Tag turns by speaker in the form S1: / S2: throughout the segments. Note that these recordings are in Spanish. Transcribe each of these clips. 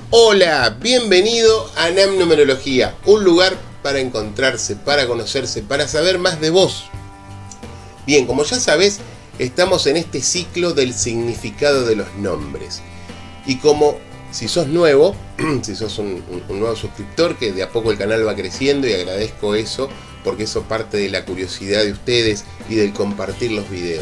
S1: Hola, bienvenido a NAM Numerología, un lugar para encontrarse, para conocerse, para saber más de vos. Bien, como ya sabés, estamos en este ciclo del significado de los nombres. Y como si sos nuevo, si sos un nuevo suscriptor, que de a poco el canal va creciendo y agradezco eso, porque eso parte de la curiosidad de ustedes y del compartir los videos.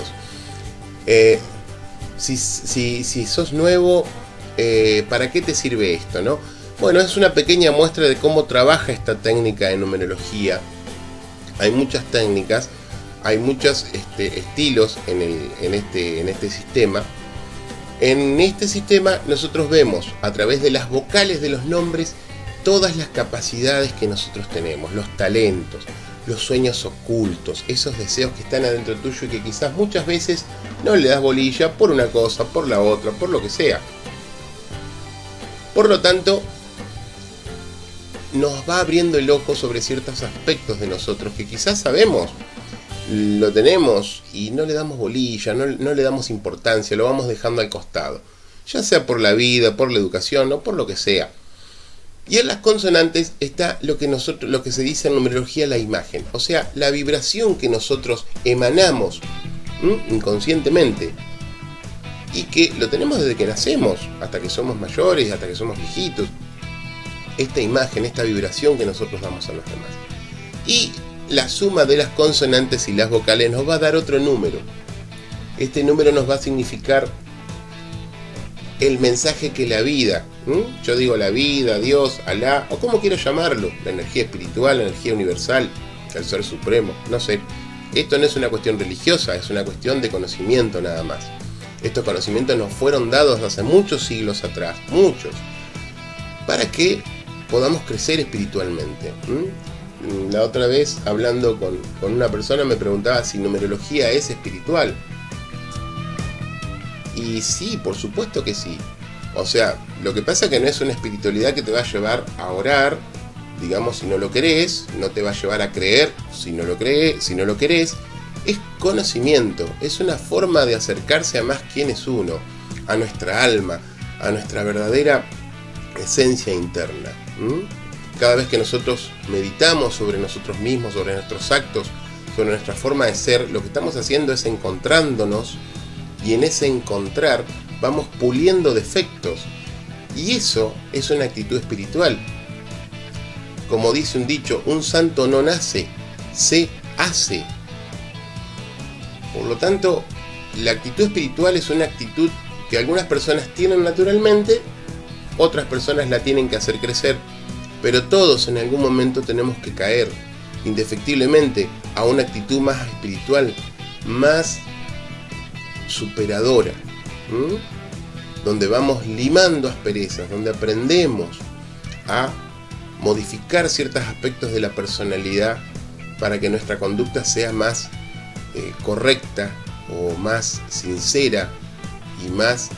S1: Si sos nuevo, ¿para qué te sirve esto, no? Bueno, es una pequeña muestra de cómo trabaja esta técnica de numerología. Hay muchas técnicas, hay muchos estilos en este sistema. En este sistema nosotros vemos a través de las vocales de los nombres todas las capacidades que nosotros tenemos, los talentos, los sueños ocultos, esos deseos que están adentro tuyo y que quizás muchas veces no le das bolilla por una cosa, por la otra, por lo que sea. Por lo tanto, nos va abriendo el ojo sobre ciertos aspectos de nosotros que quizás sabemos, lo tenemos y no le damos bolilla, no le damos importancia, lo vamos dejando al costado. Ya sea por la vida, por la educación o por lo que sea. Y en las consonantes está lo que se dice en numerología, la imagen. O sea, la vibración que nosotros emanamos inconscientemente. Y que lo tenemos desde que nacemos, hasta que somos mayores, hasta que somos viejitos. Esta imagen, esta vibración que nosotros damos a los demás. Y la suma de las consonantes y las vocales nos va a dar otro número. Este número nos va a significar el mensaje que la vida, yo digo la vida, Dios, Alá, o como quiero llamarlo, la energía espiritual, la energía universal, el Ser Supremo, no sé. Esto no es una cuestión religiosa, es una cuestión de conocimiento nada más. Estos conocimientos nos fueron dados hace muchos siglos atrás, muchos, para que podamos crecer espiritualmente. La otra vez, hablando con una persona, me preguntaba si numerología es espiritual. Y sí, por supuesto que sí. O sea, lo que pasa es que no es una espiritualidad que te va a llevar a orar, digamos, si no lo querés, no te va a llevar a creer si no lo querés. Es conocimiento, es una forma de acercarse a más quién es uno, a nuestra alma, a nuestra verdadera esencia interna. Cada vez que nosotros meditamos sobre nosotros mismos, sobre nuestros actos, sobre nuestra forma de ser, lo que estamos haciendo es encontrándonos, y en ese encontrar vamos puliendo defectos, y eso es una actitud espiritual. Como dice un dicho, un santo no nace, se hace. Por lo tanto, la actitud espiritual es una actitud que algunas personas tienen naturalmente, otras personas la tienen que hacer crecer, pero todos en algún momento tenemos que caer indefectiblemente a una actitud más espiritual, más superadora, donde vamos limando asperezas, donde aprendemos a modificar ciertos aspectos de la personalidad para que nuestra conducta sea más correcta o más sincera y más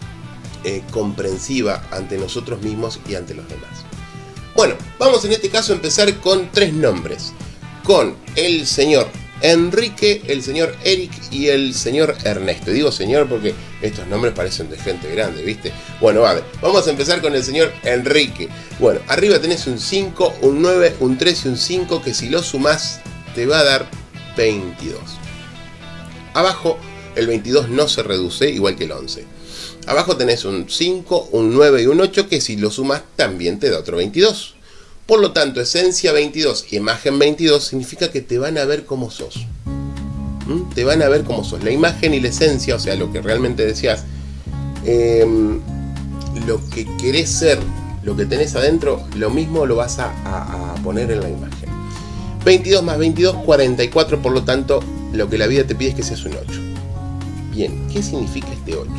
S1: comprensiva ante nosotros mismos y ante los demás. Bueno, vamos en este caso a empezar con tres nombres, con el señor Enrique, el señor Eric y el señor Ernesto. Digo señor porque estos nombres parecen de gente grande, ¿viste? Bueno, vale, vamos a empezar con el señor Enrique. Bueno, arriba tenés un 5, un 9, un 3 y un 5 que si lo sumás te va a dar 22. Abajo el 22 no se reduce, igual que el 11. Abajo tenés un 5, un 9 y un 8 que si lo sumas también te da otro 22. Por lo tanto, esencia 22 y imagen 22 significa que te van a ver como sos. Te van a ver como sos. La imagen y la esencia, o sea, lo que realmente deseas, lo que querés ser, lo que tenés adentro, lo mismo lo vas a poner en la imagen. 22 más 22, 44, por lo tanto, lo que la vida te pide es que seas un 8. Bien, ¿qué significa este 8?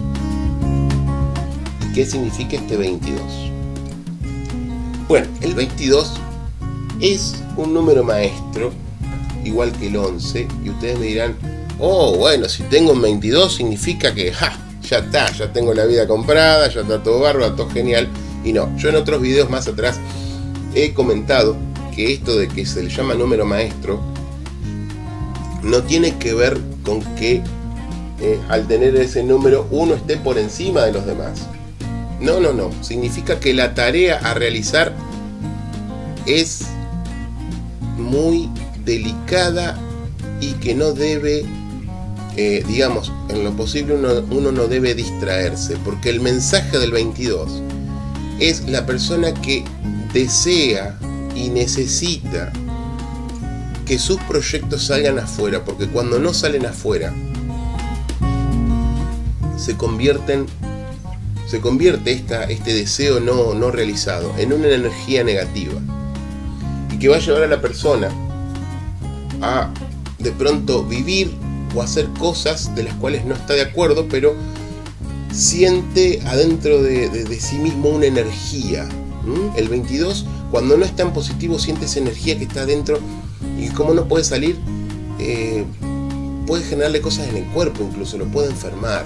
S1: ¿Y qué significa este 22? Bueno, el 22 es un número maestro, igual que el 11, y ustedes me dirán, oh, bueno, si tengo un 22 significa que, ya está, ya tengo la vida comprada, ya está todo bárbaro, todo genial. Y no, yo en otros videos más atrás he comentado que esto de que se le llama número maestro no tiene que ver con que al tener ese número uno esté por encima de los demás. No, no, no. Significa que la tarea a realizar es muy delicada y que no debe, digamos, en lo posible uno no debe distraerse, porque el mensaje del 22 es la persona que desea y necesita que sus proyectos salgan afuera, porque cuando no salen afuera se convierte este deseo no realizado en una energía negativa, y que va a llevar a la persona a de pronto vivir o hacer cosas de las cuales no está de acuerdo, pero siente adentro de sí mismo una energía. El 22, cuando no está en positivo, siente esa energía que está adentro, y como no puede salir, puede generarle cosas en el cuerpo, incluso lo puede enfermar.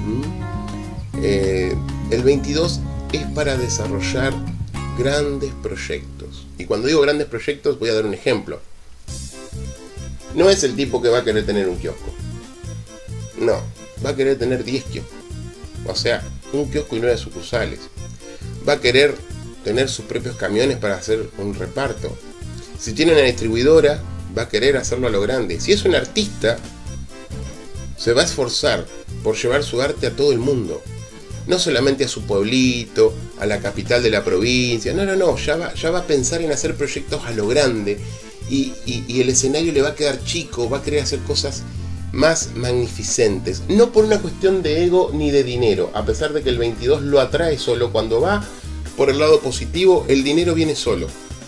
S1: El 22 es para desarrollar grandes proyectos, y cuando digo grandes proyectos voy a dar un ejemplo. No es el tipo que va a querer tener un kiosco, no, va a querer tener 10 kioscos, o sea, un kiosco y 9 sucursales. Va a querer tener sus propios camiones para hacer un reparto. Si tiene una distribuidora, va a querer hacerlo a lo grande. Si es un artista, se va a esforzar por llevar su arte a todo el mundo, no solamente a su pueblito, a la capital de la provincia. No, ya va a pensar en hacer proyectos a lo grande, y el escenario le va a quedar chico, va a querer hacer cosas más magnificentes, no por una cuestión de ego ni de dinero, a pesar de que el 22 lo atrae solo. Cuando va por el lado positivo, el dinero viene solo.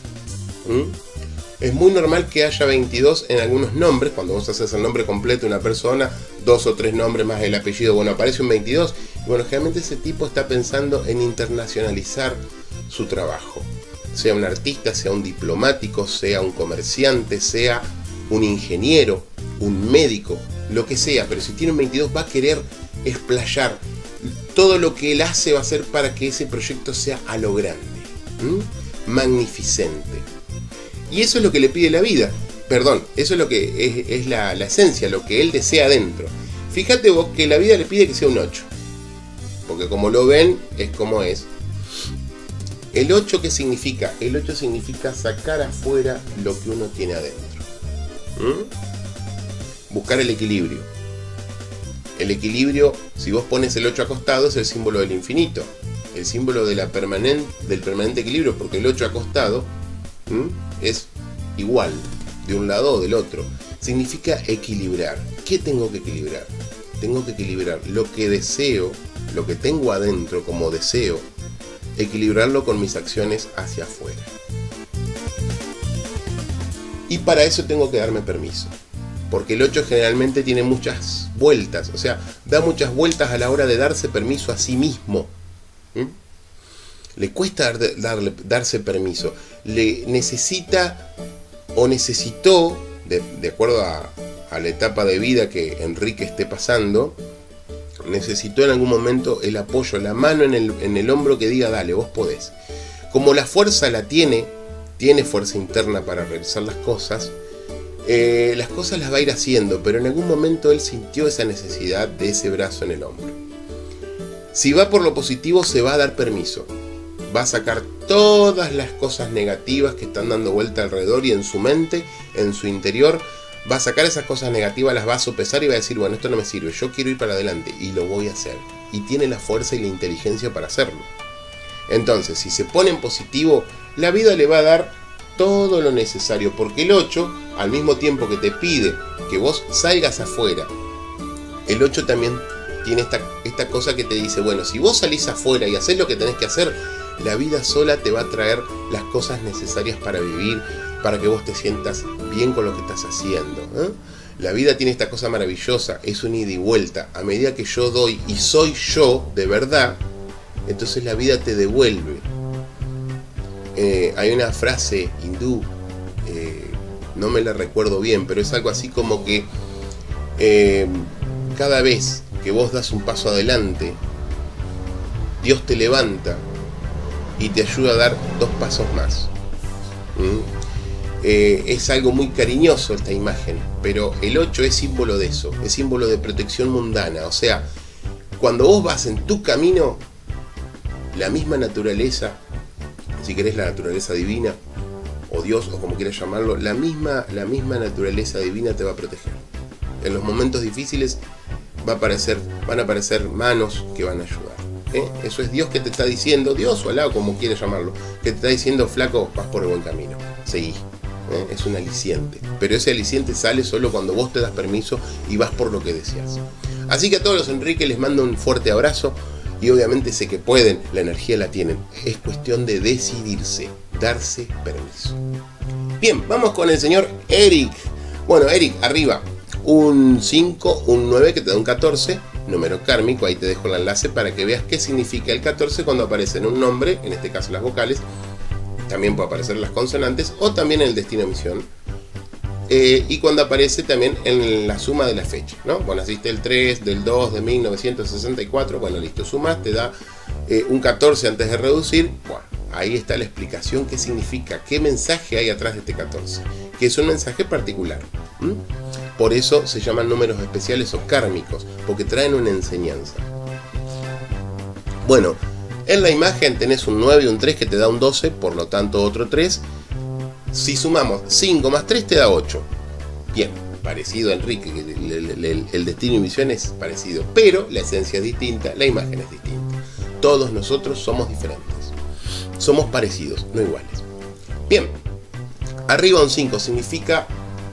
S1: Es muy normal que haya 22 en algunos nombres. Cuando vos haces el nombre completo de una persona, 2 o 3 nombres más el apellido, bueno, aparece un 22. Y bueno, generalmente ese tipo está pensando en internacionalizar su trabajo. Sea un artista, sea un diplomático, sea un comerciante, sea un ingeniero, un médico, lo que sea. Pero si tiene un 22, va a querer explayar. Todo lo que él hace va a ser para que ese proyecto sea a lo grande, magnificente. Y eso es lo que le pide la vida. Perdón, eso es lo que es la esencia, lo que él desea adentro. Fíjate vos que la vida le pide que sea un 8. Porque como lo ven, es como es. ¿El 8 qué significa? El 8 significa sacar afuera lo que uno tiene adentro. Buscar el equilibrio. El equilibrio, si vos pones el 8 acostado, es el símbolo del infinito. El símbolo de del permanente equilibrio, porque el 8 acostado es igual, de un lado o del otro. Significa equilibrar. ¿Qué tengo que equilibrar? Tengo que equilibrar lo que deseo, lo que tengo adentro como deseo, equilibrarlo con mis acciones hacia afuera. Y para eso tengo que darme permiso. Porque el 8 generalmente tiene muchas vueltas, o sea, da muchas vueltas a la hora de darse permiso a sí mismo. Le cuesta darse permiso. Le necesita o necesitó, de acuerdo a la etapa de vida que Enrique esté pasando, necesitó en algún momento el apoyo, la mano en el hombro que diga, dale, vos podés. Como la fuerza la tiene fuerza interna para realizar las cosas las va a ir haciendo, pero en algún momento él sintió esa necesidad de ese brazo en el hombro. Si va por lo positivo, se va a dar permiso. Va a sacar todas las cosas negativas que están dando vuelta alrededor, y en su mente, en su interior, va a sacar esas cosas negativas, las va a sopesar y va a decir, bueno, esto no me sirve, yo quiero ir para adelante y lo voy a hacer. Y tiene la fuerza y la inteligencia para hacerlo. Entonces, si se pone en positivo, la vida le va a dar todo lo necesario, porque el 8, al mismo tiempo que te pide que vos salgas afuera, el 8 también tiene esta cosa que te dice, bueno, si vos salís afuera y haces lo que tenés que hacer, la vida sola te va a traer las cosas necesarias para vivir, para que vos te sientas bien con lo que estás haciendo. La vida tiene esta cosa maravillosa, es un ida y vuelta. A medida que yo doy y soy yo de verdad, entonces la vida te devuelve. Hay una frase hindú, no me la recuerdo bien, pero es algo así como que cada vez que vos das un paso adelante, Dios te levanta y te ayuda a dar 2 pasos más. Es algo muy cariñoso esta imagen, pero el 8 es símbolo de eso, es símbolo de protección mundana. O sea, cuando vos vas en tu camino, la misma naturaleza, si querés la naturaleza divina, o Dios, o como quieras llamarlo, la misma naturaleza divina te va a proteger. En los momentos difíciles van a aparecer manos que van a ayudar. Eso es Dios que te está diciendo, Dios o Alá, como quieras llamarlo, que te está diciendo, flaco, vas por el buen camino, seguí. Es un aliciente, pero ese aliciente sale solo cuando vos te das permiso y vas por lo que deseas. Así que a todos los Enrique les mando un fuerte abrazo y obviamente sé que pueden, la energía la tienen, es cuestión de decidirse, darse permiso. Bien, vamos con el señor Eric. Bueno, Eric, arriba, un 5, un 9 que te da un 14, número kármico, ahí te dejo el enlace para que veas qué significa el 14 cuando aparece en un nombre, en este caso las vocales, también puede aparecer las consonantes o también en el destino misión, y cuando aparece también en la suma de la fecha, ¿no? Bueno, naciste el 3 del 2 de 1964, bueno, listo, sumas, te da un 14 antes de reducir. Bueno, ahí está la explicación, qué significa, qué mensaje hay atrás de este 14, que es un mensaje particular. Por eso se llaman números especiales o kármicos, porque traen una enseñanza. Bueno, en la imagen tenés un 9 y un 3 que te da un 12, por lo tanto otro 3. Si sumamos 5 más 3 te da 8. Bien, parecido a Enrique, el destino y misión es parecido, pero la esencia es distinta, la imagen es distinta. Todos nosotros somos diferentes. Somos parecidos, no iguales. Bien, arriba un 5 significa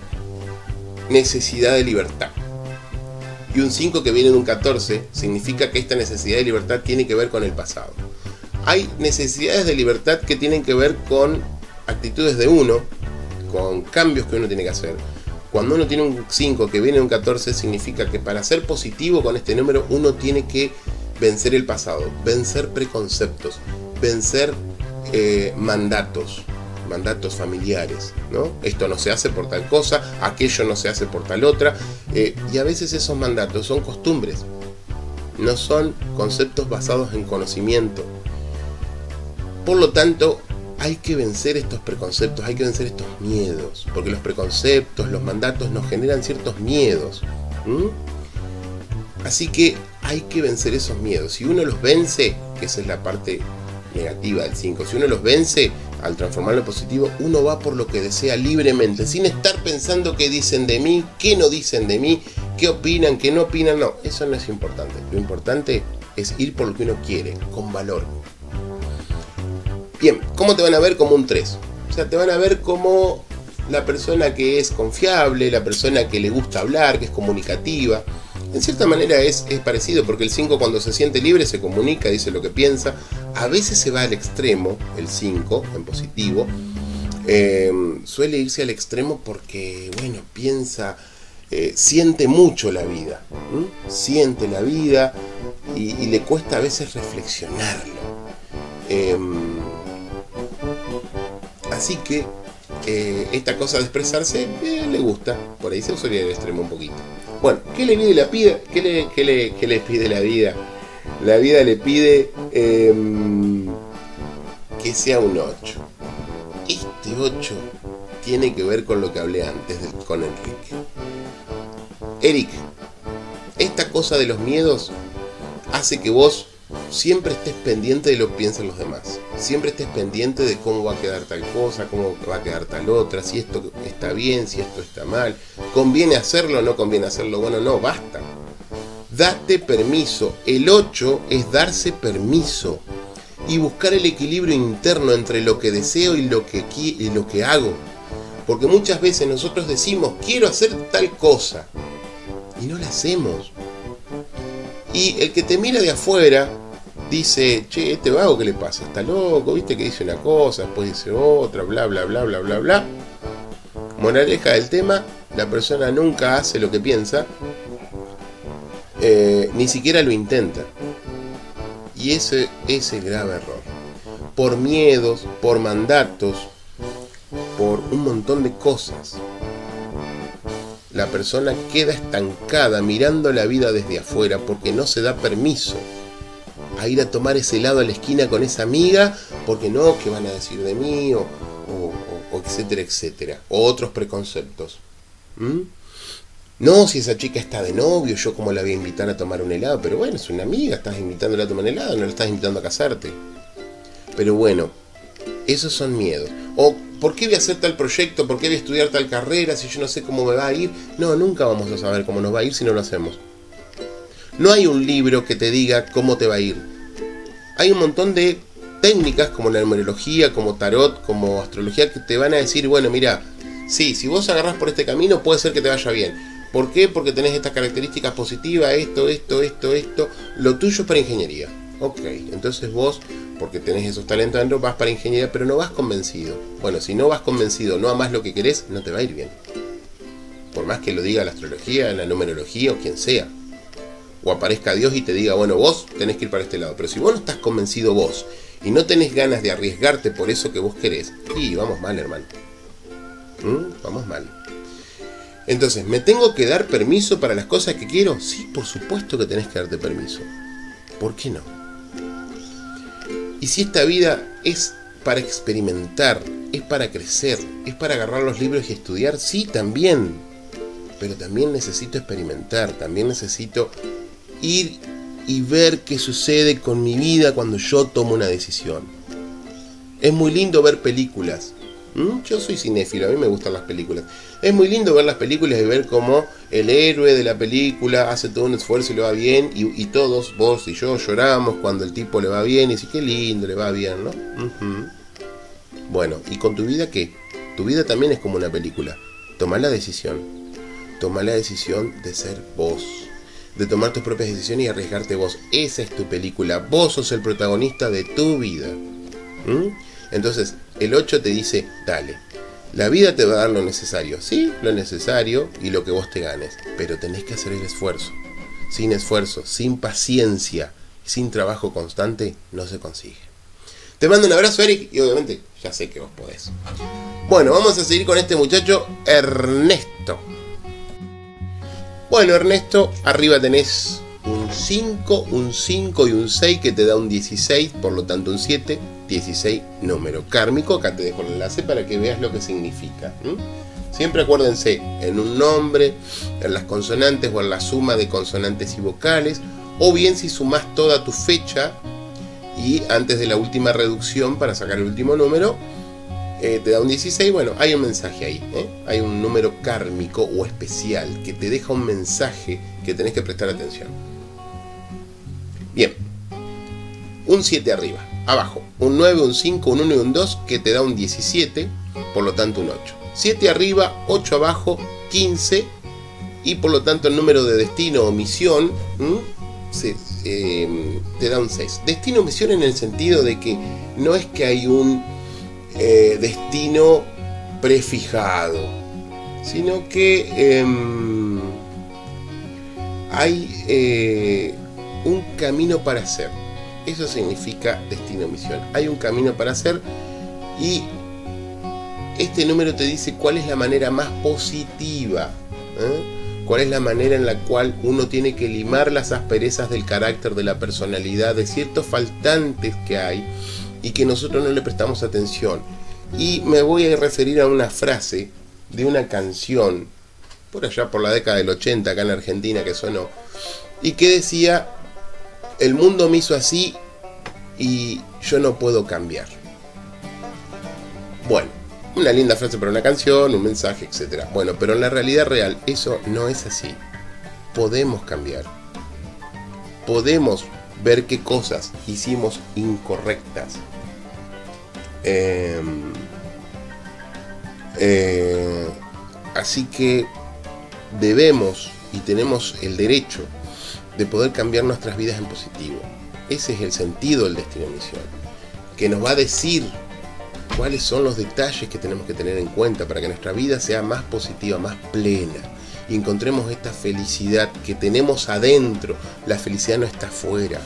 S1: necesidad de libertad. Y un 5 que viene de un 14 significa que esta necesidad de libertad tiene que ver con el pasado. Hay necesidades de libertad que tienen que ver con actitudes de uno, con cambios que uno tiene que hacer. Cuando uno tiene un 5 que viene de un 14 significa que para ser positivo con este número uno tiene que vencer el pasado, vencer preconceptos, vencer mandatos familiares, ¿no? Esto no se hace por tal cosa, aquello no se hace por tal otra, y a veces esos mandatos son costumbres, no son conceptos basados en conocimiento. Por lo tanto, hay que vencer estos preconceptos, hay que vencer estos miedos, porque los preconceptos, los mandatos nos generan ciertos miedos. Así que hay que vencer esos miedos. Si uno los vence, que esa es la parte negativa del 5, si uno los vence, al transformarlo en positivo, uno va por lo que desea libremente, sin estar pensando qué dicen de mí, qué no dicen de mí, qué opinan, qué no opinan. No, eso no es importante. Lo importante es ir por lo que uno quiere, con valor. Bien, ¿cómo te van a ver? Como un 3. O sea, te van a ver como la persona que es confiable, la persona que le gusta hablar, que es comunicativa. En cierta manera es parecido, porque el 5 cuando se siente libre se comunica, dice lo que piensa. A veces se va al extremo, el 5 en positivo. Suele irse al extremo porque, bueno, piensa, siente mucho la vida. Siente la vida y le cuesta a veces reflexionarlo. Así que esta cosa de expresarse le gusta, por ahí se usaría el extremo un poquito. Bueno, ¿qué le pide la vida? ¿Qué le pide la vida? La vida le pide que sea un 8. Este 8 tiene que ver con lo que hablé antes con Enrique. Eric, esta cosa de los miedos hace que vos siempre estés pendiente de lo que piensan los demás. Siempre estés pendiente de cómo va a quedar tal cosa, cómo va a quedar tal otra, si esto está bien, si esto está mal, conviene hacerlo o no conviene hacerlo. Bueno, no, basta. Date permiso. El 8 es darse permiso y buscar el equilibrio interno entre lo que deseo y lo que hago. Porque muchas veces nosotros decimos, quiero hacer tal cosa, y no la hacemos. Y el que te mira de afuera dice, che, este vago, ¿qué le pasa? Está loco, viste que dice una cosa, después dice otra, bla, bla, bla, bla, bla, bla. Moraleja del tema, la persona nunca hace lo que piensa, ni siquiera lo intenta. Y ese es el grave error. Por miedos, por mandatos, por un montón de cosas, la persona queda estancada mirando la vida desde afuera porque no se da permiso a ir a tomar ese helado a la esquina con esa amiga, porque no, ¿qué van a decir de mí? O etcétera, etcétera. O otros preconceptos. No, si esa chica está de novio, yo cómo la voy a invitar a tomar un helado. Pero bueno, es una amiga, estás invitándola a tomar un helado, no la estás invitando a casarte. Pero bueno, esos son miedos. O, ¿por qué voy a hacer tal proyecto? ¿Por qué voy a estudiar tal carrera si yo no sé cómo me va a ir? No, nunca vamos a saber cómo nos va a ir si no lo hacemos. No hay un libro que te diga cómo te va a ir. Hay un montón de técnicas como la numerología, como tarot, como astrología, que te van a decir, bueno, mira, sí, si vos agarrás por este camino puede ser que te vaya bien. ¿Por qué? Porque tenés estas características positivas, esto. Lo tuyo es para ingeniería. Ok, entonces vos, porque tenés esos talentos adentro, vas para ingeniería, pero no vas convencido. Bueno, si no vas convencido, no amás lo que querés, no te va a ir bien. Por más que lo diga la astrología, la numerología o quien sea. O aparezca Dios y te diga, bueno, vos tenés que ir para este lado. Pero si vos no estás convencido vos y no tenés ganas de arriesgarte por eso que vos querés, y vamos mal, hermano. Vamos mal. Entonces, ¿me tengo que dar permiso para las cosas que quiero? Sí, por supuesto que tenés que darte permiso. ¿Por qué no? Y si esta vida es para experimentar, es para crecer, es para agarrar los libros y estudiar, sí, también. Pero también necesito experimentar, también necesito ir y ver qué sucede con mi vida cuando yo tomo una decisión. Es muy lindo ver películas. Yo soy cinéfilo, a mí me gustan las películas. Es muy lindo ver las películas y ver cómo el héroe de la película hace todo un esfuerzo y le va bien, y todos, vos y yo, lloramos cuando el tipo le va bien y dice, qué lindo, le va bien, ¿no? Bueno, ¿y con tu vida qué? Tu vida también es como una película. Tomá la decisión. Tomá la decisión de ser vos, de tomar tus propias decisiones y arriesgarte vos. Esa es tu película. Vos sos el protagonista de tu vida. Entonces, el 8 te dice, dale, la vida te va a dar lo necesario. Sí, lo necesario y lo que vos te ganes. Pero tenés que hacer el esfuerzo. Sin esfuerzo, sin paciencia, sin trabajo constante, no se consigue. Te mando un abrazo, Eric, y obviamente ya sé que vos podés. Bueno, vamos a seguir con este muchacho, Ernesto. Bueno, Ernesto, arriba tenés un 5, un 5 y un 6 que te da un 16, por lo tanto un 7, 16 número kármico. Acá te dejo el enlace para que veas lo que significa. Siempre acuérdense, en un nombre, en las consonantes o en la suma de consonantes y vocales, o bien si sumás toda tu fecha y antes de la última reducción para sacar el último número, te da un 16, bueno, hay un mensaje ahí, hay un número kármico o especial que te deja un mensaje que tenés que prestar atención. Bien, un 7 arriba, abajo, un 9, un 5, un 1 y un 2 que te da un 17, por lo tanto un 8. 7 arriba, 8 abajo, 15, y por lo tanto el número de destino o misión te da un 6. Destino o misión en el sentido de que no es que hay un destino prefijado, sino que hay un camino para hacer. Eso significa destino misión. Hay un camino para hacer y este número te dice cuál es la manera más positiva, cuál es la manera en la cual uno tiene que limar las asperezas del carácter, de la personalidad, de ciertos faltantes que hay y que nosotros no le prestamos atención. Y me voy a referir a una frase de una canción por allá por la década del 80 acá en Argentina que sonó y que decía: el mundo me hizo así y yo no puedo cambiar. Bueno, una linda frase para una canción, un mensaje, etc. Bueno, pero en la realidad real eso no es así. Podemos cambiar. Podemos ver qué cosas hicimos incorrectas. Así que debemos y tenemos el derecho de poder cambiar nuestras vidas en positivo. Ese es el sentido del destino misión, que nos va a decir cuáles son los detalles que tenemos que tener en cuenta para que nuestra vida sea más positiva, más plena, y encontremos esta felicidad que tenemos adentro. La felicidad no está afuera.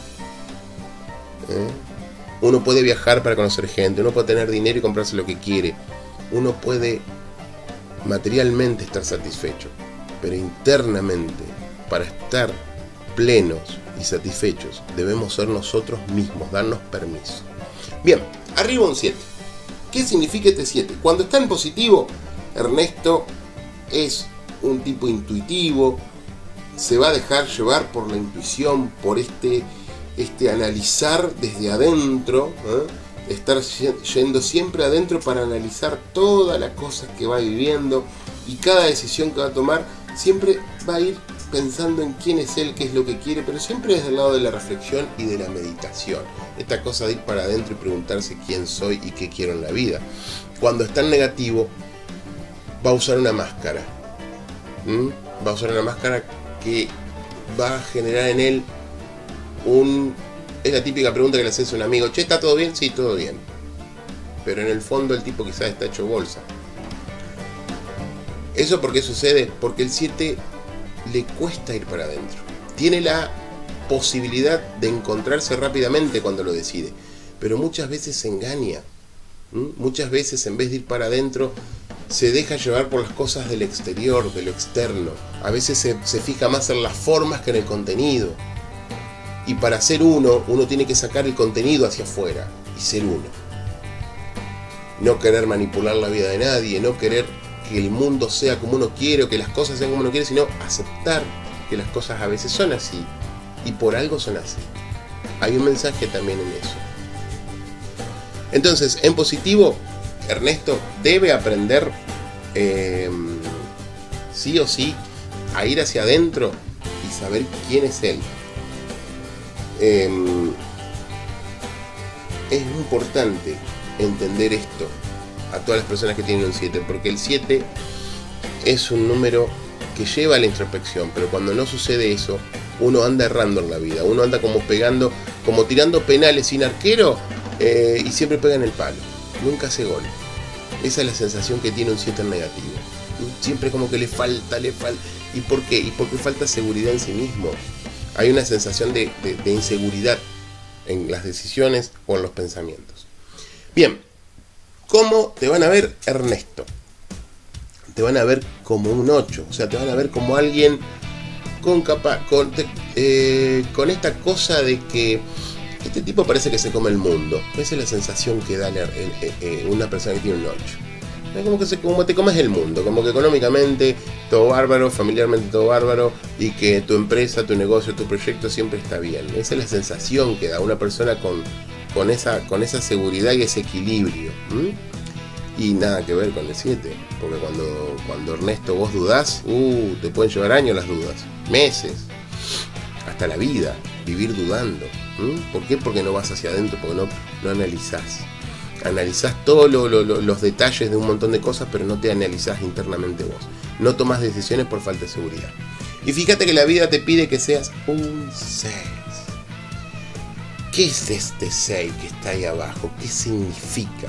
S1: Uno puede viajar para conocer gente, uno puede tener dinero y comprarse lo que quiere, uno puede materialmente estar satisfecho, pero internamente, para estar plenos y satisfechos, debemos ser nosotros mismos, darnos permiso. Bien, arriba un 7. ¿Qué significa este 7? Cuando está en positivo, Ernesto es un tipo intuitivo, se va a dejar llevar por la intuición, por este analizar desde adentro, estar yendo siempre adentro para analizar todas las cosas que va viviendo, y cada decisión que va a tomar siempre va a ir pensando en quién es él, qué es lo que quiere, pero siempre desde el lado de la reflexión y de la meditación. Esta cosa de ir para adentro y preguntarse quién soy y qué quiero en la vida. Cuando está en negativo, va a usar una máscara. Va a usar una máscara que va a generar en él es la típica pregunta que le haces a un amigo: che, ¿está todo bien? Sí, todo bien. Pero en el fondo el tipo quizás está hecho bolsa. ¿Eso por qué sucede? Porque el 7 le cuesta ir para adentro. Tiene la posibilidad de encontrarse rápidamente cuando lo decide, pero muchas veces se engaña. Muchas veces, en vez de ir para adentro, se deja llevar por las cosas del exterior, de lo externo. A veces se fija más en las formas que en el contenido. Y para ser uno tiene que sacar el contenido hacia afuera y ser uno. No querer manipular la vida de nadie, no querer que el mundo sea como uno quiere o que las cosas sean como uno quiere, sino aceptar que las cosas a veces son así y por algo son así. Hay un mensaje también en eso. Entonces, en positivo, Ernesto debe aprender sí o sí a ir hacia adentro y saber quién es él. Es muy importante entender esto a todas las personas que tienen un 7, porque el 7 es un número que lleva a la introspección, pero cuando no sucede eso, uno anda errando en la vida, uno anda como pegando, como tirando penales sin arquero, y siempre pega en el palo, nunca hace gol. Esa es la sensación que tiene un 7 en negativo. Siempre como que le falta. ¿Y por qué? Y porque falta seguridad en sí mismo. Hay una sensación de inseguridad en las decisiones o en los pensamientos. Bien, ¿cómo te van a ver, Ernesto? Te van a ver como un 8, o sea, te van a ver como alguien con esta cosa de que este tipo parece que se come el mundo. Esa es la sensación que da una persona que tiene un 8. Es como te comes el mundo, como que económicamente todo bárbaro, familiarmente todo bárbaro, y que tu empresa, tu negocio, tu proyecto siempre está bien. Esa es la sensación que da una persona con esa seguridad y ese equilibrio. Y nada que ver con el 7, porque cuando Ernesto vos dudás, te pueden llevar años las dudas, meses, hasta la vida, vivir dudando. ¿Por qué? Porque no vas hacia adentro, porque no analizás. Analizás todos los detalles de un montón de cosas, pero no te analizás internamente vos. No tomás decisiones por falta de seguridad. Y fíjate que la vida te pide que seas un 6. ¿Qué es este 6 que está ahí abajo? ¿Qué significa?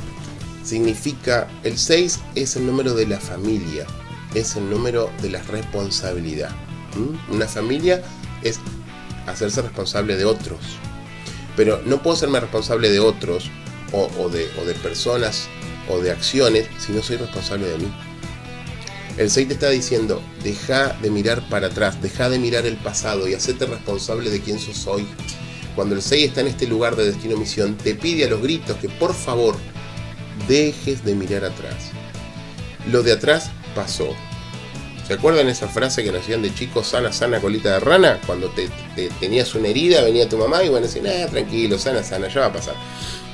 S1: El 6 es el número de la familia, es el número de la responsabilidad. Una familia es hacerse responsable de otros, pero no puedo serme responsable de otros o de personas o de acciones si no soy responsable de mí. El 6 te está diciendo: deja de mirar para atrás, deja de mirar el pasado y hacete responsable de quién sos hoy. Cuando el 6 está en este lugar de destino misión, te pide a los gritos que por favor dejes de mirar atrás. Lo de atrás pasó. ¿Se acuerdan esa frase que nos decían de chicos: sana, sana, colita de rana? Cuando te tenías una herida, venía tu mamá y bueno, decía: tranquilo, sana, sana, ya va a pasar.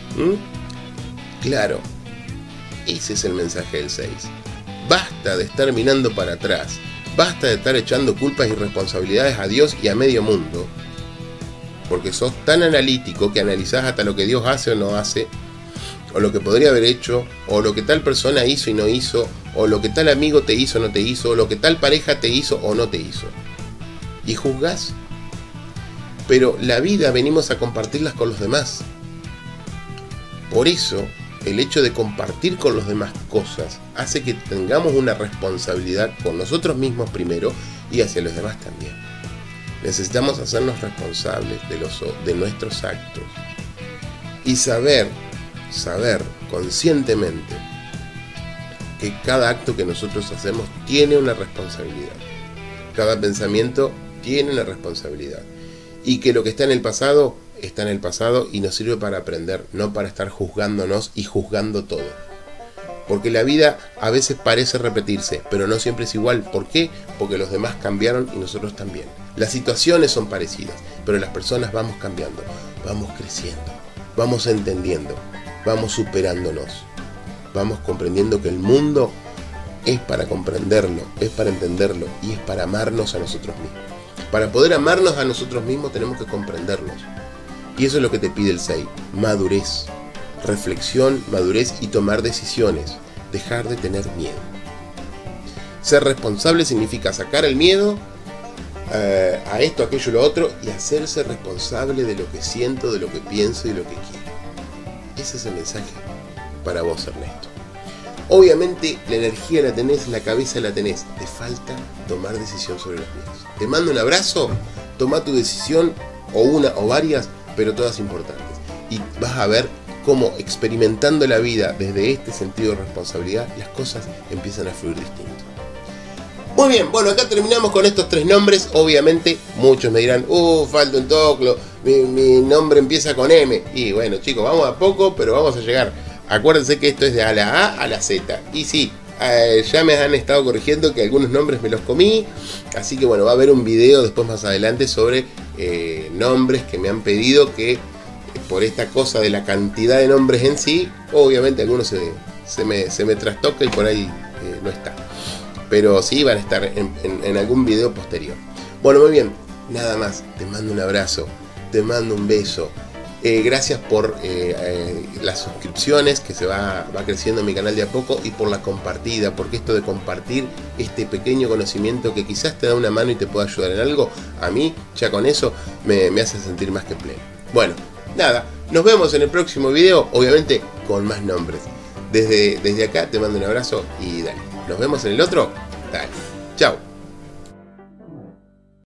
S1: Claro, ese es el mensaje del 6. Basta de estar mirando para atrás, basta de estar echando culpas y responsabilidades a Dios y a medio mundo, porque sos tan analítico que analizás hasta lo que Dios hace o no hace, o lo que podría haber hecho, o lo que tal persona hizo y no hizo, o lo que tal amigo te hizo o no te hizo, o lo que tal pareja te hizo o no te hizo. Y juzgás. Pero la vida venimos a compartirlas con los demás. Por eso, el hecho de compartir con los demás cosas hace que tengamos una responsabilidad con nosotros mismos primero y hacia los demás también. Necesitamos hacernos responsables de nuestros actos y saber conscientemente que cada acto que nosotros hacemos tiene una responsabilidad. Cada pensamiento tiene una responsabilidad. Y que lo que está en el pasado y nos sirve para aprender, no para estar juzgándonos y juzgando todo. Porque la vida a veces parece repetirse, pero no siempre es igual. ¿Por qué? Porque los demás cambiaron y nosotros también. Las situaciones son parecidas, pero las personas vamos cambiando, vamos creciendo, vamos entendiendo, vamos superándonos, vamos comprendiendo que el mundo es para comprenderlo, es para entenderlo y es para amarnos a nosotros mismos. Para poder amarnos a nosotros mismos tenemos que comprendernos. Y eso es lo que te pide el 6, madurez. Reflexión, madurez y tomar decisiones. Dejar de tener miedo. Ser responsable significa sacar el miedo a esto, aquello, lo otro y hacerse responsable de lo que siento, de lo que pienso y lo que quiero. Ese es el mensaje para vos, Ernesto. Obviamente la energía la tenés, la cabeza la tenés. Te falta tomar decisión sobre los miedos. Te mando un abrazo, toma tu decisión, o una o varias, pero todas importantes. Y vas a ver cómo experimentando la vida desde este sentido de responsabilidad, las cosas empiezan a fluir distinto. Muy bien, bueno, acá terminamos con estos 3 nombres. Obviamente muchos me dirán, falta un toclo, mi nombre empieza con M. Y bueno, chicos, vamos a poco, pero vamos a llegar. Acuérdense que esto es de a la A a la Z. Y sí, ya me han estado corrigiendo que algunos nombres me los comí. Así que bueno, va a haber un video después más adelante sobre nombres que me han pedido, que por esta cosa de la cantidad de nombres en sí, obviamente algunos se me trastoca y por ahí no está. Pero sí van a estar en algún video posterior. Bueno, muy bien, nada más. Te mando un abrazo, te mando un beso. Gracias por las suscripciones, que se va creciendo en mi canal de a poco, y por la compartida, porque esto de compartir este pequeño conocimiento que quizás te da una mano y te pueda ayudar en algo, a mí ya con eso me hace sentir más que pleno. Bueno, nada, nos vemos en el próximo video, obviamente con más nombres. Desde acá te mando un abrazo y dale, nos vemos en el otro. Dale, chao.